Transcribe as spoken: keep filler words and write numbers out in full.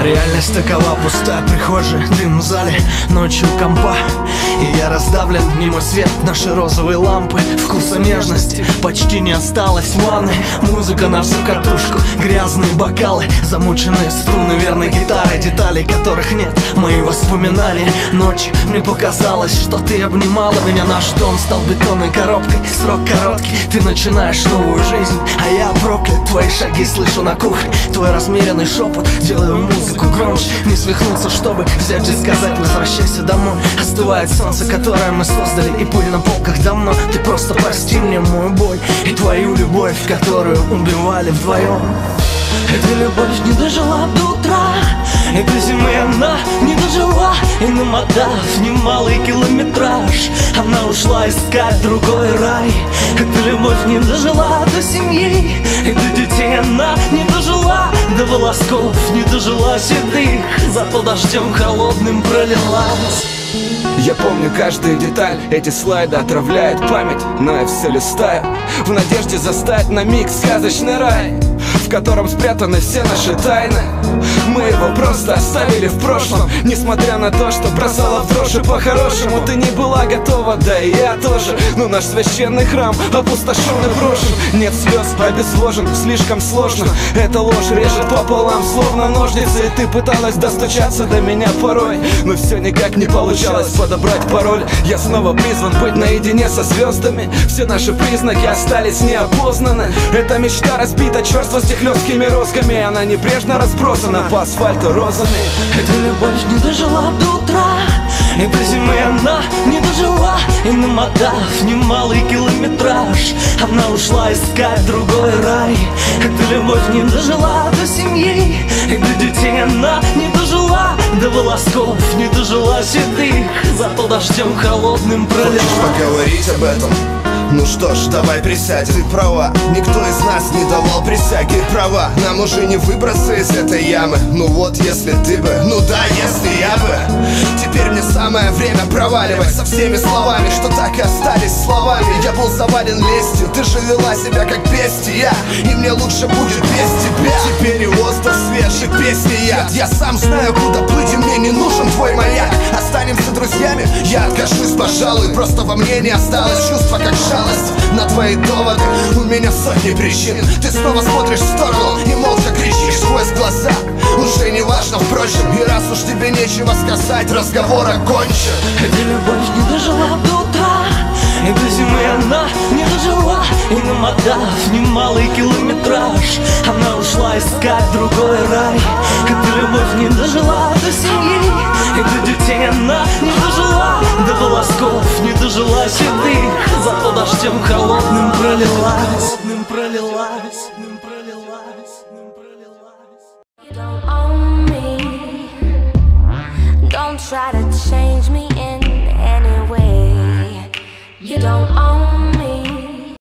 Реальность такова, пустая прихожая, дым в зале, ночью компа. И я раздавлен, не мой свет, наши розовые лампы. Вкуса нежности почти не осталось в ванной. Музыка на всю катушку, грязные бокалы, замученные струны верной гитары, деталей которых нет, мои воспоминания. Ночью мне показалось, что ты обнимала меня. Наш дом стал бетонной коробкой, срок короткий, ты начинаешь новую жизнь, а я проклят. Твои шаги слышу на кухне, твой размеренный шепот, делаю музыку громче. Не свихнуться, чтобы взять и сказать: возвращайся домой. Остывает солнце, которое мы создали, и пыль на полках давно. Ты просто прости мне мою боль и твою любовь, которую убивали вдвоем. Эта любовь не дожила до утра, и до зимы она не дожила. И намотав немалый километраж, она ушла искать другой рай. Эта любовь не дожила до семьи, и до детей она не дожила. До волосков не дожила седых, зато дождем холодным пролилась. Я помню каждую деталь, эти слайды отравляют память, но я все листаю в надежде застать на миг сказочный рай, в котором спрятаны все наши тайны. Мы его просто оставили в прошлом, несмотря на то, что бросала в дрожь. И по-хорошему ты не была готова, да и я тоже. Но наш священный храм опустошен и брошен. Нет слез, обезвожен, слишком сложно. Эта ложь режет пополам, словно ножницы. И ты пыталась достучаться до меня порой, но все никак не получалось подобрать пароль. Я снова призван быть наедине со звездами. Все наши признаки остались неопознаны. Эта мечта разбита черствости хлесткими розгами. Она небрежно разбросана по асфальту розами. Эта любовь не дожила до утра, и до зимы она не дожила. И намотав немалый километраж, она ушла искать другой рай. Эта любовь не дожила до семьи, и до детей она не дожила. До волосков не дожила седых, зато дождем холодным пролилась. Хочешь поговорить об этом? Ну что ж, давай присядем. Ты права, никто из нас не давал присяги. Права, нам уже не выбраться из этой ямы. Ну вот, если ты бы, ну да, если я бы. Теперь мне самое время проваливать со всеми словами, что так и остались словами. Я был завален лестью, ты же вела себя как бестия, и мне лучше будет без тебя. Теперь и воздух свежий, песни яд. Я сам знаю, куда плыть, и мне не нужен твой маяк. Останемся друзьями, я откажусь, пожалуй. Просто во мне не осталось чувства, как жалость на твои доводы. У меня сотни причин. Ты снова смотришь в сторону и молча кричишь сквозь глаза. Уже не важно, впрочем, и раз уж тебе нечего сказать, разговор окончен. Эта любовь не дожила до утра, и до зимы она не дожила. И намотав немалый километраж, она ушла искать другой рай. Эта любовь не дожила до семьи, и до детей она не дожила. До волосков не дожила седых, зато дождем холодным пролилась. Пролилась, пролилась, пролилась. You don't own me. Don't try to change me in any way. You don't own me.